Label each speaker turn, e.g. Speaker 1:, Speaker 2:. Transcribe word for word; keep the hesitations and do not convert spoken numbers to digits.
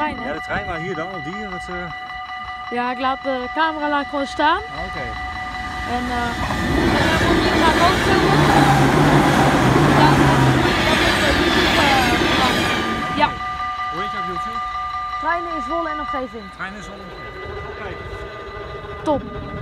Speaker 1: trein, hè?
Speaker 2: Ja, de trein, maar hier dan, of die? Wat, uh...
Speaker 1: Ja, ik laat de camera laat ik gewoon staan.
Speaker 2: Ah, oké. Okay.
Speaker 1: En uh, ik ga ook filmen. Dan dat is YouTube. Ja.
Speaker 2: Hoe heet je op YouTube?
Speaker 1: Treinen in Zwolle en omgeving.
Speaker 2: Treinen in Zwolle en omgeving. Oké.
Speaker 1: Top.